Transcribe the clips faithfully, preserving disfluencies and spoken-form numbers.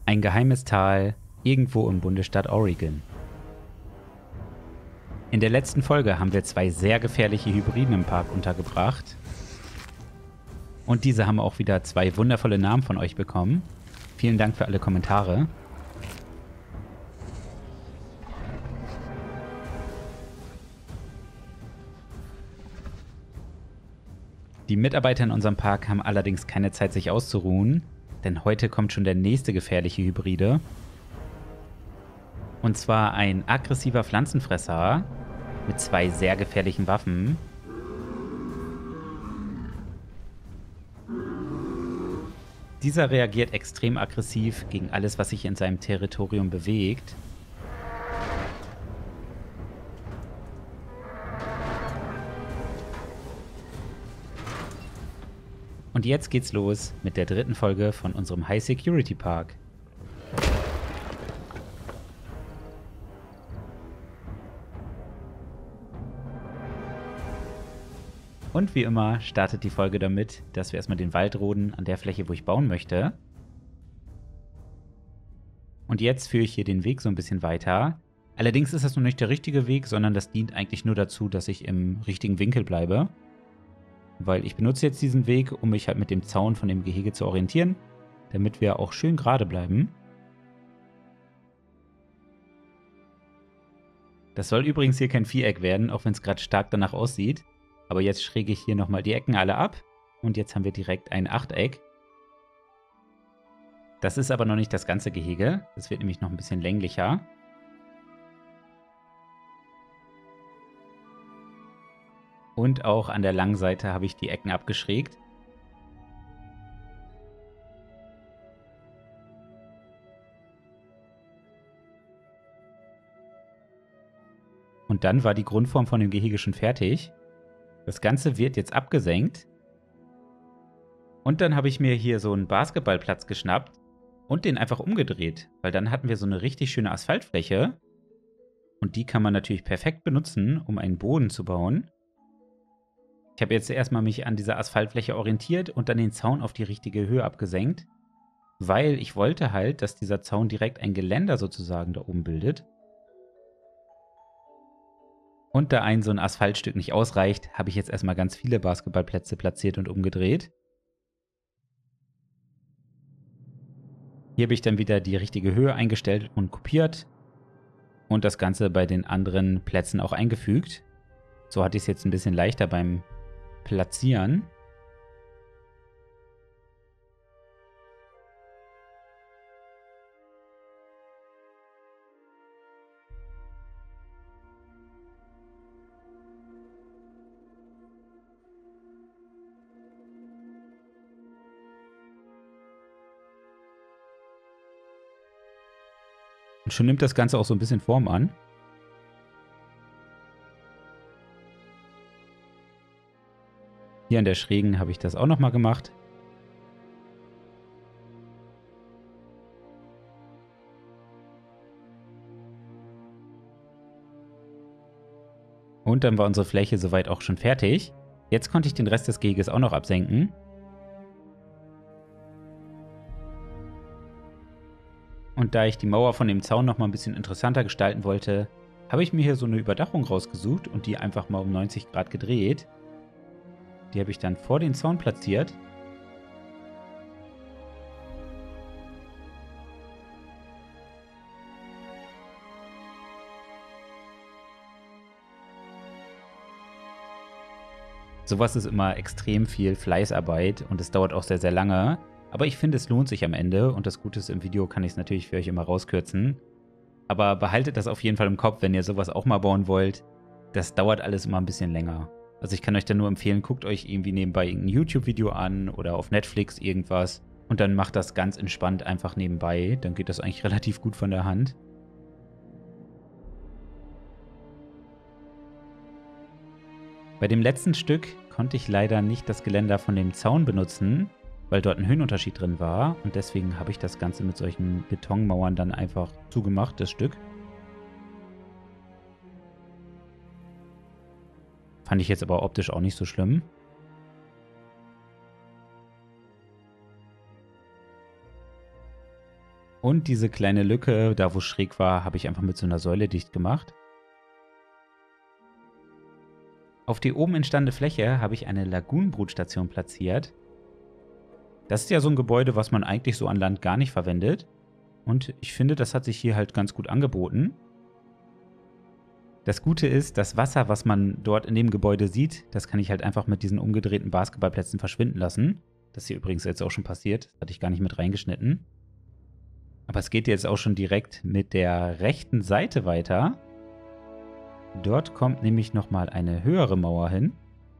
Ein geheimes Tal irgendwo im Bundesstaat Oregon. In der letzten Folge haben wir zwei sehr gefährliche Hybriden im Park untergebracht. Und diese haben auch wieder zwei wundervolle Namen von euch bekommen. Vielen Dank für alle Kommentare. Die Mitarbeiter in unserem Park haben allerdings keine Zeit, sich auszuruhen, denn heute kommt schon der nächste gefährliche Hybride. Und zwar ein aggressiver Pflanzenfresser mit zwei sehr gefährlichen Waffen. Dieser reagiert extrem aggressiv gegen alles, was sich in seinem Territorium bewegt. Und jetzt geht's los mit der dritten Folge von unserem High Security Park. Und wie immer startet die Folge damit, dass wir erstmal den Wald roden an der Fläche, wo ich bauen möchte. Und jetzt führe ich hier den Weg so ein bisschen weiter. Allerdings ist das noch nicht der richtige Weg, sondern das dient eigentlich nur dazu, dass ich im richtigen Winkel bleibe. Weil ich benutze jetzt diesen Weg, um mich halt mit dem Zaun von dem Gehege zu orientieren, damit wir auch schön gerade bleiben. Das soll übrigens hier kein Viereck werden, auch wenn es gerade stark danach aussieht. Aber jetzt schräge ich hier nochmal die Ecken alle ab und jetzt haben wir direkt ein Achteck. Das ist aber noch nicht das ganze Gehege, das wird nämlich noch ein bisschen länglicher. Und auch an der langen Seite habe ich die Ecken abgeschrägt. Und dann war die Grundform von dem Gehege schon fertig. Das Ganze wird jetzt abgesenkt. Und dann habe ich mir hier so einen Basketballplatz geschnappt und den einfach umgedreht. Weil dann hatten wir so eine richtig schöne Asphaltfläche. Und die kann man natürlich perfekt benutzen, um einen Boden zu bauen. Ich habe jetzt erstmal mich an dieser Asphaltfläche orientiert und dann den Zaun auf die richtige Höhe abgesenkt, weil ich wollte halt, dass dieser Zaun direkt ein Geländer sozusagen da oben bildet. Und da ein so ein Asphaltstück nicht ausreicht, habe ich jetzt erstmal ganz viele Basketballplätze platziert und umgedreht. Hier habe ich dann wieder die richtige Höhe eingestellt und kopiert und das Ganze bei den anderen Plätzen auch eingefügt. So hatte ich es jetzt ein bisschen leichter beim Platzieren. Und schon nimmt das Ganze auch so ein bisschen Form an. Hier an der Schrägen habe ich das auch nochmal gemacht. Und dann war unsere Fläche soweit auch schon fertig. Jetzt konnte ich den Rest des Geheges auch noch absenken. Und da ich die Mauer von dem Zaun nochmal ein bisschen interessanter gestalten wollte, habe ich mir hier so eine Überdachung rausgesucht und die einfach mal um neunzig Grad gedreht. Die habe ich dann vor den Zaun platziert. Sowas ist immer extrem viel Fleißarbeit und es dauert auch sehr, sehr lange. Aber ich finde, es lohnt sich am Ende und das Gute ist, im Video kann ich es natürlich für euch immer rauskürzen. Aber behaltet das auf jeden Fall im Kopf, wenn ihr sowas auch mal bauen wollt. Das dauert alles immer ein bisschen länger. Also ich kann euch da nur empfehlen, guckt euch irgendwie nebenbei irgendein YouTube-Video an oder auf Netflix irgendwas und dann macht das ganz entspannt einfach nebenbei. Dann geht das eigentlich relativ gut von der Hand. Bei dem letzten Stück konnte ich leider nicht das Geländer von dem Zaun benutzen, weil dort ein Höhenunterschied drin war und deswegen habe ich das Ganze mit solchen Betonmauern dann einfach zugemacht, das Stück. Fand ich jetzt aber optisch auch nicht so schlimm. Und diese kleine Lücke, da wo es schräg war, habe ich einfach mit so einer Säule dicht gemacht. Auf die oben entstandene Fläche habe ich eine Lagunenbrutstation platziert. Das ist ja so ein Gebäude, was man eigentlich so an Land gar nicht verwendet. Und ich finde, das hat sich hier halt ganz gut angeboten. Das Gute ist, das Wasser, was man dort in dem Gebäude sieht, das kann ich halt einfach mit diesen umgedrehten Basketballplätzen verschwinden lassen. Das ist hier übrigens jetzt auch schon passiert. Das hatte ich gar nicht mit reingeschnitten. Aber es geht jetzt auch schon direkt mit der rechten Seite weiter. Dort kommt nämlich nochmal eine höhere Mauer hin.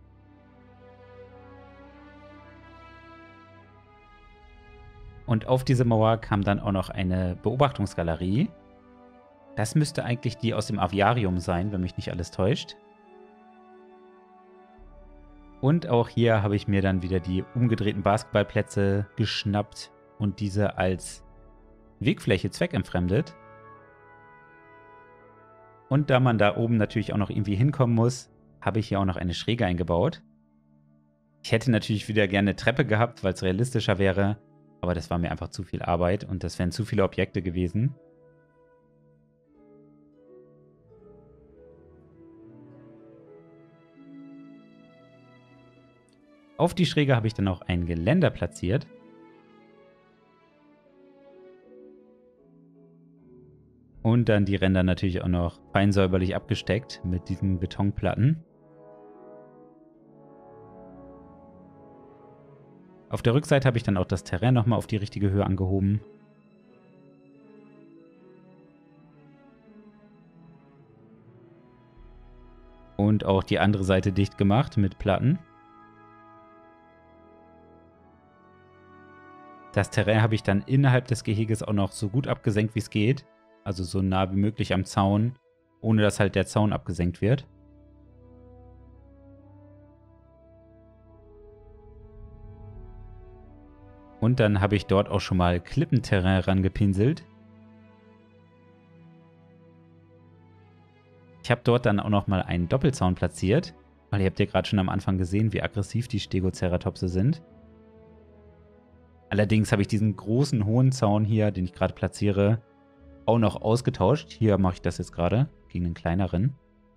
Und auf diese Mauer kam dann auch noch eine Beobachtungsgalerie. Das müsste eigentlich die aus dem Aviarium sein, wenn mich nicht alles täuscht. Und auch hier habe ich mir dann wieder die umgedrehten Basketballplätze geschnappt und diese als Wegfläche zweckentfremdet. Und da man da oben natürlich auch noch irgendwie hinkommen muss, habe ich hier auch noch eine Schräge eingebaut. Ich hätte natürlich wieder gerne eine Treppe gehabt, weil es realistischer wäre. Aber das war mir einfach zu viel Arbeit und das wären zu viele Objekte gewesen. Auf die Schräge habe ich dann auch ein Geländer platziert. Und dann die Ränder natürlich auch noch fein säuberlich abgesteckt mit diesen Betonplatten. Auf der Rückseite habe ich dann auch das Terrain nochmal auf die richtige Höhe angehoben. Und auch die andere Seite dicht gemacht mit Platten. Das Terrain habe ich dann innerhalb des Geheges auch noch so gut abgesenkt, wie es geht. Also so nah wie möglich am Zaun, ohne dass halt der Zaun abgesenkt wird. Und dann habe ich dort auch schon mal Klippenterrain rangepinselt. Ich habe dort dann auch noch mal einen Doppelzaun platziert, weil ihr habt ja gerade schon am Anfang gesehen, wie aggressiv die Stegoceratopse sind. Allerdings habe ich diesen großen, hohen Zaun hier, den ich gerade platziere, auch noch ausgetauscht. Hier mache ich das jetzt gerade gegen einen kleineren.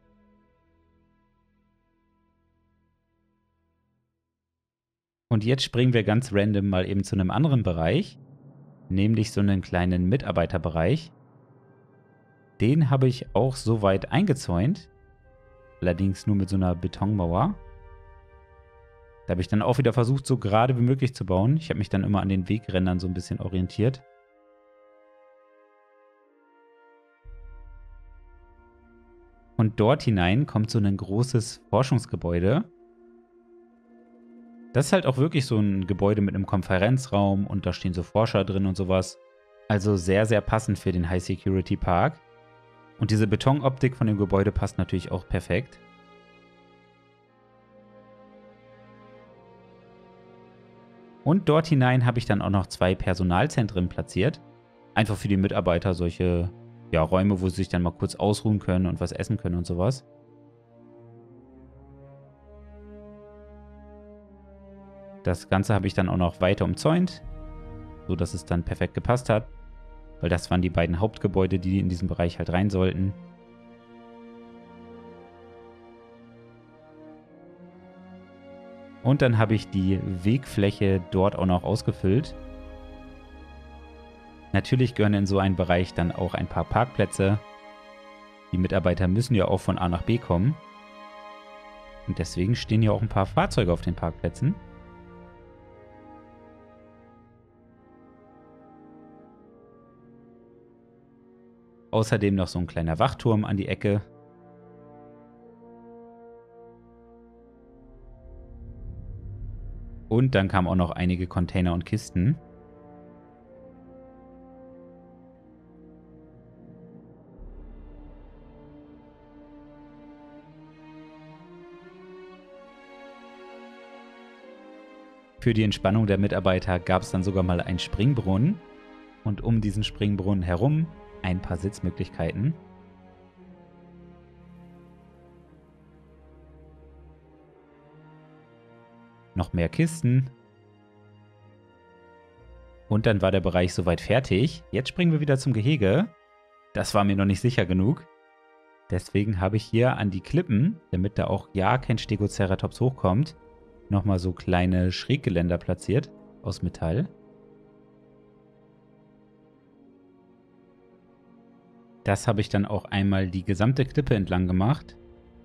Und jetzt springen wir ganz random mal eben zu einem anderen Bereich, nämlich so einen kleinen Mitarbeiterbereich. Den habe ich auch soweit eingezäunt, allerdings nur mit so einer Betonmauer. Da habe ich dann auch wieder versucht, so gerade wie möglich zu bauen. Ich habe mich dann immer an den Wegrändern so ein bisschen orientiert. Und dort hinein kommt so ein großes Forschungsgebäude. Das ist halt auch wirklich so ein Gebäude mit einem Konferenzraum und da stehen so Forscher drin und sowas. Also sehr, sehr passend für den High-Security-Park. Und diese Betonoptik von dem Gebäude passt natürlich auch perfekt. Und dort hinein habe ich dann auch noch zwei Personalzentren platziert. Einfach für die Mitarbeiter solche ja, Räume, wo sie sich dann mal kurz ausruhen können und was essen können und sowas. Das Ganze habe ich dann auch noch weiter umzäunt, so dass es dann perfekt gepasst hat. Weil das waren die beiden Hauptgebäude, die in diesen Bereich halt rein sollten. Und dann habe ich die Wegfläche dort auch noch ausgefüllt. Natürlich gehören in so einen Bereich dann auch ein paar Parkplätze. Die Mitarbeiter müssen ja auch von A nach B kommen. Und deswegen stehen ja auch ein paar Fahrzeuge auf den Parkplätzen. Außerdem noch so ein kleiner Wachturm an die Ecke. Und dann kamen auch noch einige Container und Kisten. Für die Entspannung der Mitarbeiter gab es dann sogar mal einen Springbrunnen. Und um diesen Springbrunnen herum ein paar Sitzmöglichkeiten. Noch mehr Kisten. Und dann war der Bereich soweit fertig. Jetzt springen wir wieder zum Gehege. Das war mir noch nicht sicher genug. Deswegen habe ich hier an die Klippen, damit da auch ja kein Stegoceratops hochkommt, nochmal so kleine Schräggeländer platziert aus Metall. Das habe ich dann auch einmal die gesamte Klippe entlang gemacht.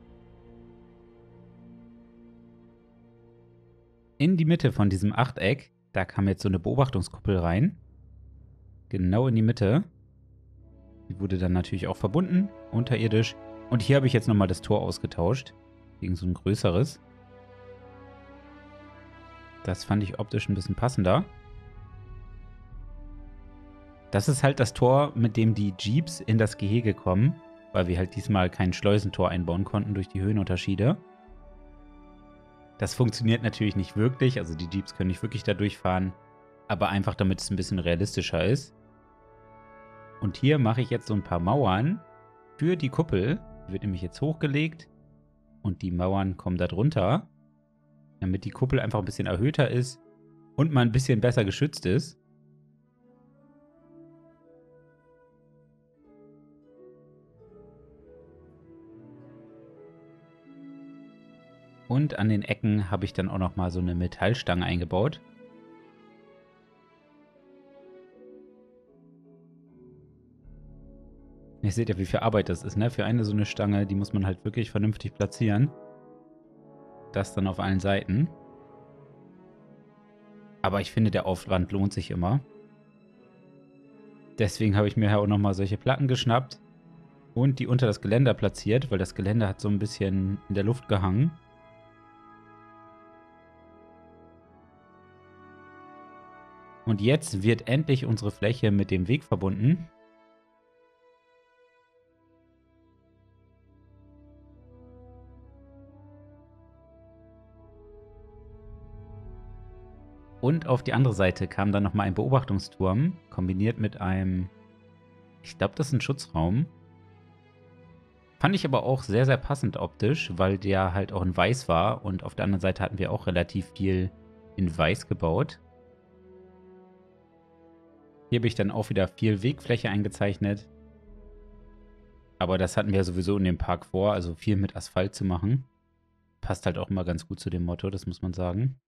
In die Mitte von diesem Achteck, da kam jetzt so eine Beobachtungskuppel rein. Genau in die Mitte. Die wurde dann natürlich auch verbunden, unterirdisch. Und hier habe ich jetzt nochmal das Tor ausgetauscht. Gegen so ein größeres. Das fand ich optisch ein bisschen passender. Das ist halt das Tor, mit dem die Jeeps in das Gehege kommen. Weil wir halt diesmal kein Schleusentor einbauen konnten durch die Höhenunterschiede. Das funktioniert natürlich nicht wirklich. Also die Jeeps können nicht wirklich da durchfahren. Aber einfach damit es ein bisschen realistischer ist. Und hier mache ich jetzt so ein paar Mauern für die Kuppel. Die wird nämlich jetzt hochgelegt. Und die Mauern kommen da drunter. Damit die Kuppel einfach ein bisschen erhöhter ist. Und mal ein bisschen besser geschützt ist. Und an den Ecken habe ich dann auch nochmal so eine Metallstange eingebaut. Ihr seht ja, wie viel Arbeit das ist, ne? Für eine so eine Stange, die muss man halt wirklich vernünftig platzieren. Das dann auf allen Seiten. Aber ich finde, der Aufwand lohnt sich immer. Deswegen habe ich mir ja auch nochmal solche Platten geschnappt. Und die unter das Geländer platziert, weil das Geländer hat so ein bisschen in der Luft gehangen. Und jetzt wird endlich unsere Fläche mit dem Weg verbunden. Und auf die andere Seite kam dann nochmal ein Beobachtungsturm, kombiniert mit einem, ich glaube, das ist ein Schutzraum. Fand ich aber auch sehr, sehr passend optisch, weil der halt auch in Weiß war. Und auf der anderen Seite hatten wir auch relativ viel in Weiß gebaut. Hier habe ich dann auch wieder viel Wegfläche eingezeichnet. Aber das hatten wir sowieso in dem Park vor, also viel mit Asphalt zu machen. Passt halt auch immer ganz gut zu dem Motto, das muss man sagen.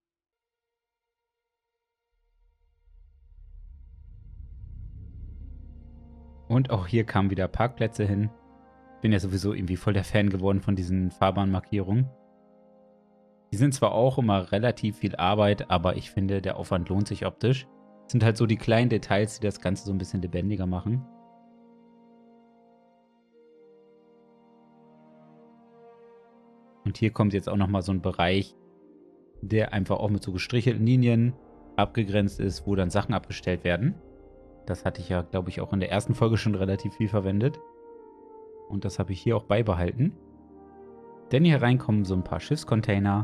Und auch hier kamen wieder Parkplätze hin. Bin ja sowieso irgendwie voll der Fan geworden von diesen Fahrbahnmarkierungen. Die sind zwar auch immer relativ viel Arbeit, aber ich finde, der Aufwand lohnt sich optisch. Das sind halt so die kleinen Details, die das Ganze so ein bisschen lebendiger machen. Und hier kommt jetzt auch nochmal so ein Bereich, der einfach auch mit so gestrichelten Linien abgegrenzt ist, wo dann Sachen abgestellt werden. Das hatte ich ja, glaube ich, auch in der ersten Folge schon relativ viel verwendet. Und das habe ich hier auch beibehalten. Denn hier rein kommen so ein paar Schiffscontainer.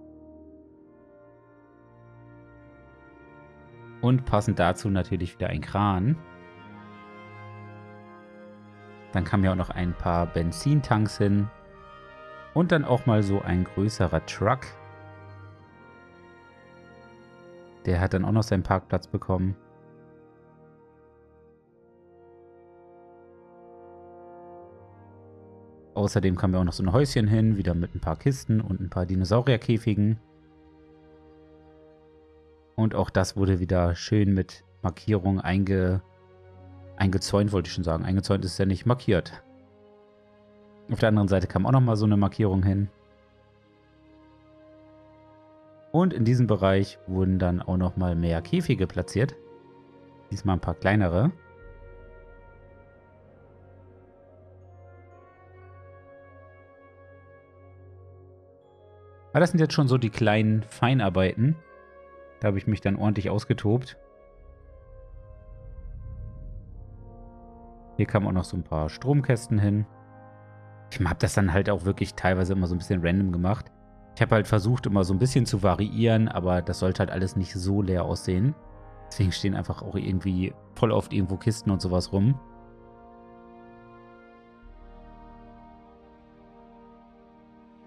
Und passend dazu natürlich wieder ein Kran. Dann kamen ja auch noch ein paar Benzintanks hin. Und dann auch mal so ein größerer Truck. Der hat dann auch noch seinen Parkplatz bekommen. Außerdem kam ja auch noch so ein Häuschen hin, wieder mit ein paar Kisten und ein paar Dinosaurierkäfigen. Und auch das wurde wieder schön mit Markierung einge, eingezäunt, wollte ich schon sagen. Eingezäunt ist ja nicht markiert. Auf der anderen Seite kam auch nochmal so eine Markierung hin. Und in diesem Bereich wurden dann auch nochmal mehr Käfige platziert. Diesmal ein paar kleinere. Aber das sind jetzt schon so die kleinen Feinarbeiten. Da habe ich mich dann ordentlich ausgetobt. Hier kamen auch noch so ein paar Stromkästen hin. Ich habe das dann halt auch wirklich teilweise immer so ein bisschen random gemacht. Ich habe halt versucht, immer so ein bisschen zu variieren, aber das sollte halt alles nicht so leer aussehen. Deswegen stehen einfach auch irgendwie voll oft irgendwo Kisten und sowas rum.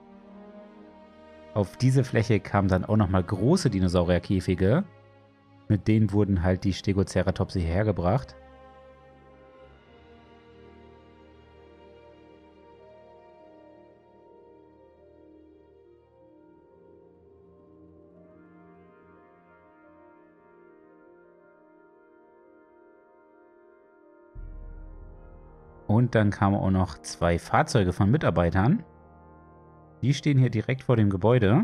Auf diese Fläche kamen dann auch nochmal große Dinosaurierkäfige. Mit denen wurden halt die Stegoceratopse hierher gebracht. Und dann kamen auch noch zwei Fahrzeuge von Mitarbeitern. Die stehen hier direkt vor dem Gebäude.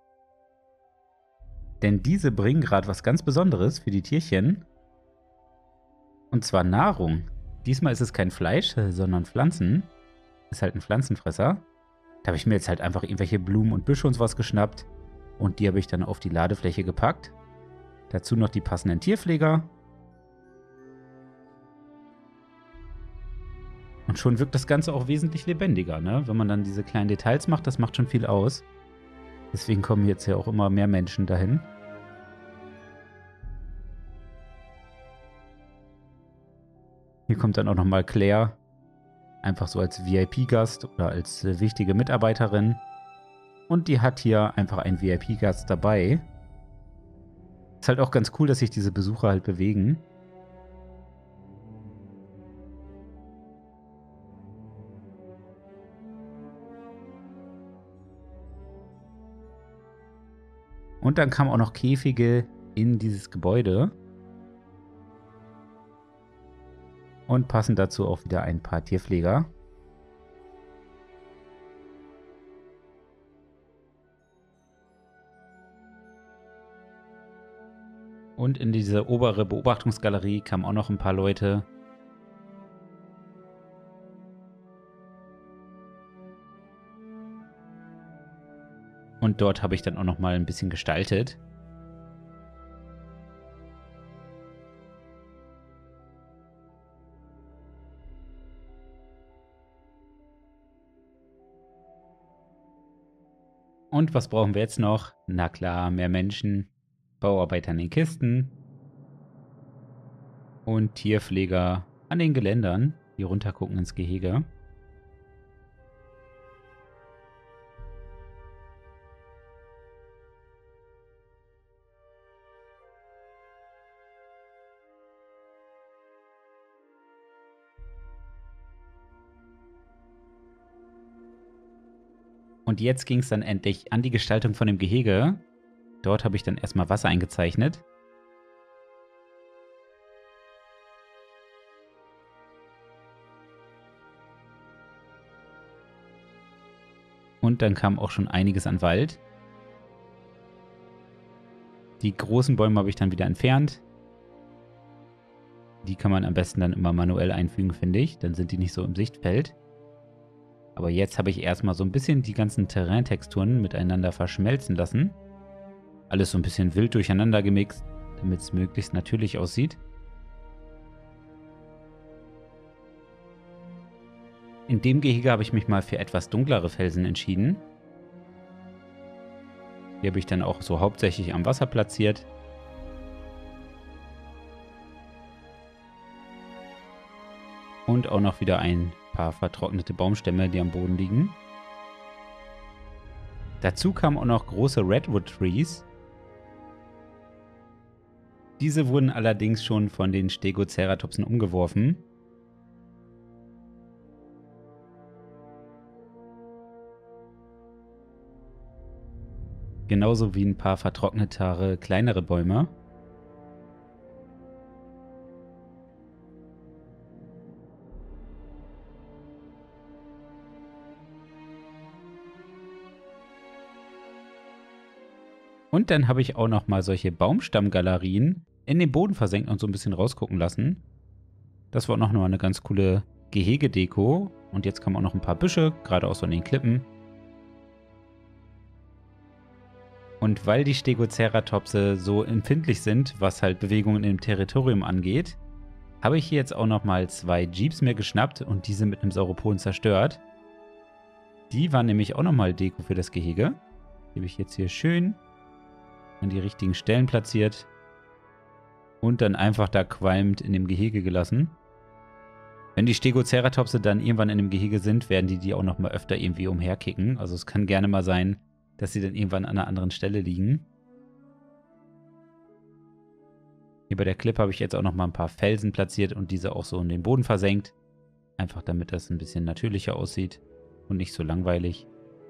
Denn diese bringen gerade was ganz Besonderes für die Tierchen. Und zwar Nahrung. Diesmal ist es kein Fleisch, sondern Pflanzen. Ist halt ein Pflanzenfresser. Da habe ich mir jetzt halt einfach irgendwelche Blumen und Büsche und sowas geschnappt. Und die habe ich dann auf die Ladefläche gepackt. Dazu noch die passenden Tierpfleger. Und schon wirkt das Ganze auch wesentlich lebendiger, ne? Wenn man dann diese kleinen Details macht, das macht schon viel aus. Deswegen kommen jetzt ja auch immer mehr Menschen dahin. Hier kommt dann auch nochmal Claire. Einfach so als V I P-Gast oder als äh, wichtige Mitarbeiterin. Und die hat hier einfach einen V I P-Gast dabei. Ist halt auch ganz cool, dass sich diese Besucher halt bewegen. Und dann kamen auch noch Käfige in dieses Gebäude. Und passen dazu auch wieder ein paar Tierpfleger. Und in diese obere Beobachtungsgalerie kamen auch noch ein paar Leute. Und dort habe ich dann auch noch mal ein bisschen gestaltet. Und was brauchen wir jetzt noch? Na klar, mehr Menschen, Bauarbeiter an den Kisten und Tierpfleger an den Geländern, die runtergucken ins Gehege. Und jetzt ging es dann endlich an die Gestaltung von dem Gehege. Dort habe ich dann erstmal Wasser eingezeichnet. Und dann kam auch schon einiges an Wald. Die großen Bäume habe ich dann wieder entfernt. Die kann man am besten dann immer manuell einfügen, finde ich. Dann sind die nicht so im Sichtfeld. Aber jetzt habe ich erstmal so ein bisschen die ganzen Terraintexturen miteinander verschmelzen lassen. Alles so ein bisschen wild durcheinander gemixt, damit es möglichst natürlich aussieht. In dem Gehege habe ich mich mal für etwas dunklere Felsen entschieden. Die habe ich dann auch so hauptsächlich am Wasser platziert. Und auch noch wieder ein paar vertrocknete Baumstämme, die am Boden liegen. Dazu kamen auch noch große Redwood Trees. Diese wurden allerdings schon von den Stegoceratopsen umgeworfen. Genauso wie ein paar vertrocknetere, kleinere Bäume. Und dann habe ich auch noch mal solche Baumstammgalerien in den Boden versenkt und so ein bisschen rausgucken lassen. Das war auch noch mal eine ganz coole Gehegedeko. Und jetzt kamen auch noch ein paar Büsche, gerade auch so an den Klippen. Und weil die Stegoceratopse so empfindlich sind, was halt Bewegungen im Territorium angeht, habe ich hier jetzt auch noch mal zwei Jeeps mir geschnappt und diese mit einem Sauropod zerstört. Die waren nämlich auch noch mal Deko für das Gehege. Die habe ich jetzt hier schön an die richtigen Stellen platziert und dann einfach da qualmend in dem Gehege gelassen. Wenn die Stegoceratopse dann irgendwann in dem Gehege sind, werden die die auch noch mal öfter irgendwie umherkicken. Also es kann gerne mal sein, dass sie dann irgendwann an einer anderen Stelle liegen. Hier bei der Klippe habe ich jetzt auch noch mal ein paar Felsen platziert und diese auch so in den Boden versenkt. Einfach damit das ein bisschen natürlicher aussieht und nicht so langweilig.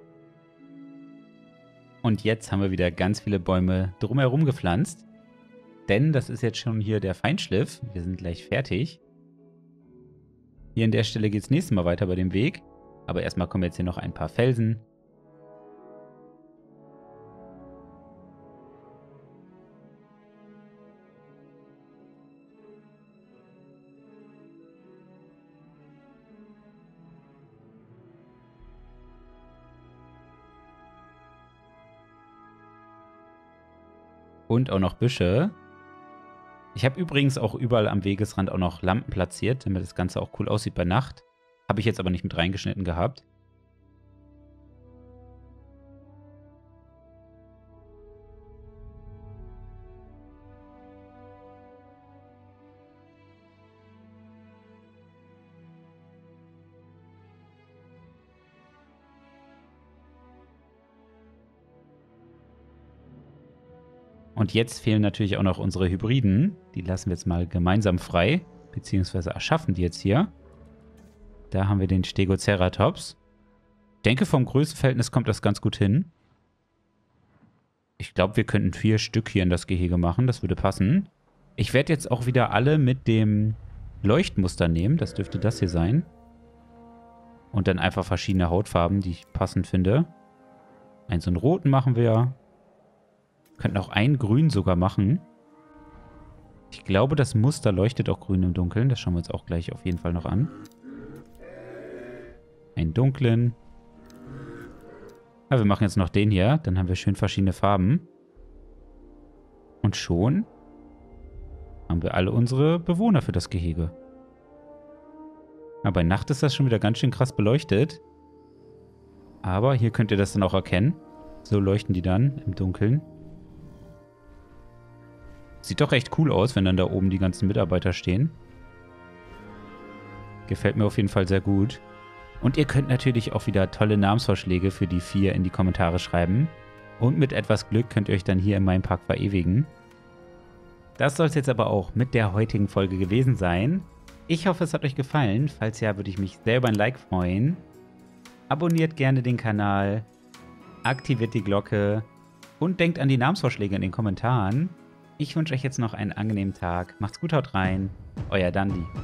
Und jetzt haben wir wieder ganz viele Bäume drumherum gepflanzt. Denn das ist jetzt schon hier der Feinschliff. Wir sind gleich fertig. Hier an der Stelle geht es nächstes Mal weiter bei dem Weg. Aber erstmal kommen jetzt hier noch ein paar Felsen. Und auch noch Büsche. Ich habe übrigens auch überall am Wegesrand auch noch Lampen platziert, damit das Ganze auch cool aussieht bei Nacht. Habe ich jetzt aber nicht mit reingeschnitten gehabt. Und jetzt fehlen natürlich auch noch unsere Hybriden. Die lassen wir jetzt mal gemeinsam frei, beziehungsweise erschaffen die jetzt hier. Da haben wir den Stegoceratops. Ich denke, vom Größenverhältnis kommt das ganz gut hin. Ich glaube, wir könnten vier Stück hier in das Gehege machen. Das würde passen. Ich werde jetzt auch wieder alle mit dem Leuchtmuster nehmen. Das dürfte das hier sein. Und dann einfach verschiedene Hautfarben, die ich passend finde. Einen so einen roten machen wir. Könnten auch einen grün sogar machen. Ich glaube, das Muster leuchtet auch grün im Dunkeln. Das schauen wir uns auch gleich auf jeden Fall noch an. Einen dunklen. Ja, wir machen jetzt noch den hier. Dann haben wir schön verschiedene Farben. Und schon haben wir alle unsere Bewohner für das Gehege. Aber bei Nacht ist das schon wieder ganz schön krass beleuchtet. Aber hier könnt ihr das dann auch erkennen. So leuchten die dann im Dunkeln. Sieht doch echt cool aus, wenn dann da oben die ganzen Mitarbeiter stehen. Gefällt mir auf jeden Fall sehr gut. Und ihr könnt natürlich auch wieder tolle Namensvorschläge für die vier in die Kommentare schreiben. Und mit etwas Glück könnt ihr euch dann hier in meinem Park verewigen. Das soll es jetzt aber auch mit der heutigen Folge gewesen sein. Ich hoffe, es hat euch gefallen. Falls ja, würde ich mich sehr über ein Like freuen. Abonniert gerne den Kanal, aktiviert die Glocke und denkt an die Namensvorschläge in den Kommentaren. Ich wünsche euch jetzt noch einen angenehmen Tag. Macht's gut, haut rein. Euer Dandi.